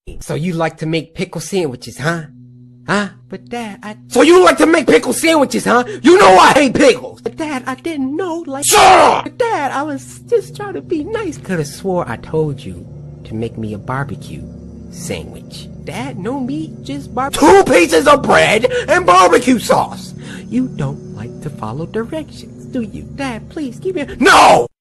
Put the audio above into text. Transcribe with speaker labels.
Speaker 1: So you like to make pickle sandwiches, huh? Huh? But Dad, So you like to make pickle sandwiches, huh? You know I hate pickles! But Dad, I didn't know, like... Shut up! But Dad, I was just trying to be nice. Could've swore I told you to make me a barbecue sandwich. Dad, no meat, just barbecue. 2 pieces of bread and barbecue sauce! You don't like to follow directions, do you? Dad, please, give me a... No!